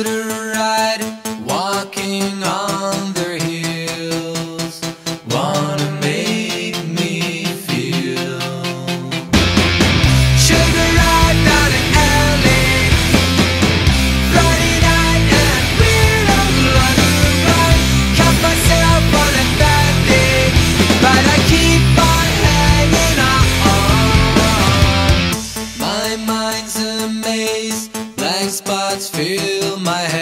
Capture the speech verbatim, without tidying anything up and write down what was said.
Sugarride, walking on their heels, wanna make me feel. Sugarride down in L A, Friday night and we're on the run. Cut myself on a bad day, but I keep on hanging on. My mind's a maze, blank spots fill my head.